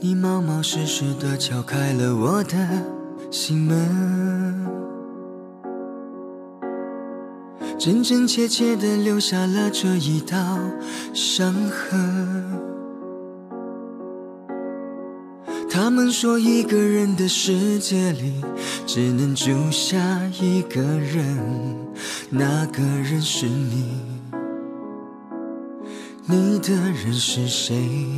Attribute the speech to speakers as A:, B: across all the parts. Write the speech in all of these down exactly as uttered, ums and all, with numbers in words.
A: 你冒冒失失地敲开了我的心门，真真切切地留下了这一道伤痕。他们说一个人的世界里只能住下一个人，那个人是你，你的人是谁？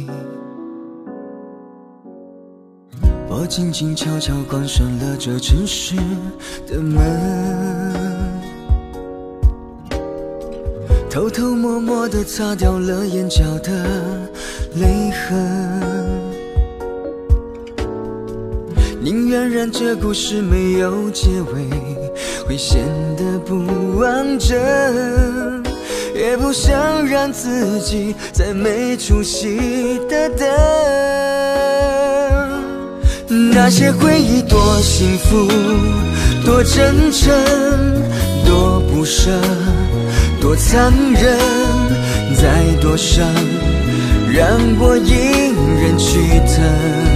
A: 我静静悄悄关上了这城市的门，偷偷摸摸地擦掉了眼角的泪痕，宁愿让这故事没有结尾，会显得不完整，也不想让自己再没出息的等。那些回忆多幸福，多真诚，多不舍，多残忍，再多伤，让我隐忍去疼。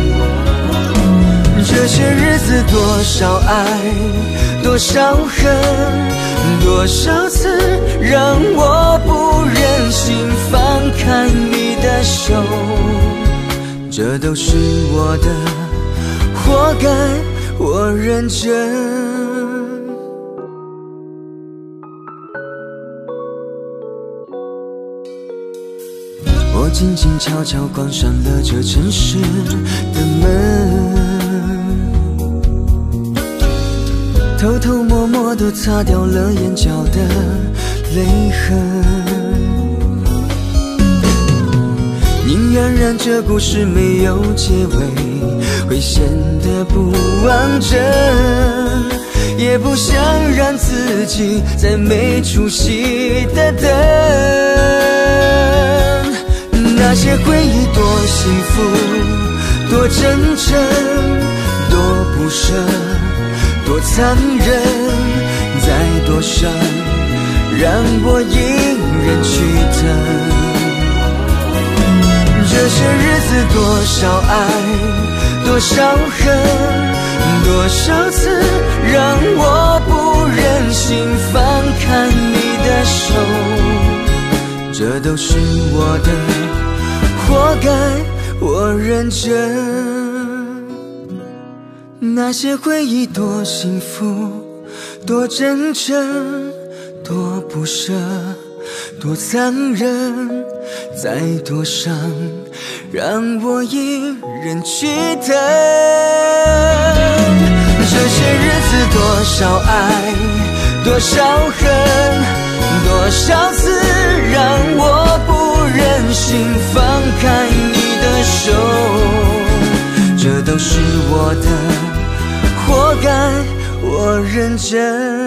A: 这些日子多少爱，多少恨，多少次让我不忍心放开你的手，这都是我的，活该我认真。我静静悄悄关上了这城市的门，偷偷摸摸地擦掉了眼角的泪痕，宁愿让这故事没有结尾，会显得不完整，也不想让自己再没出息的等。那些回忆多幸福，多真诚，多不舍，多残忍，再多伤，让我隐忍去疼。这些日子多少爱，多少恨，多少次让我不忍心放开你的手，这都是我的，活该我认真。那些回忆多幸福，多真诚，多不舍，多残忍，再多伤，让我隐忍去疼。这些日子多少爱，多少恨，多少次让我不忍心放开你的手，这都是我的，活该我认真。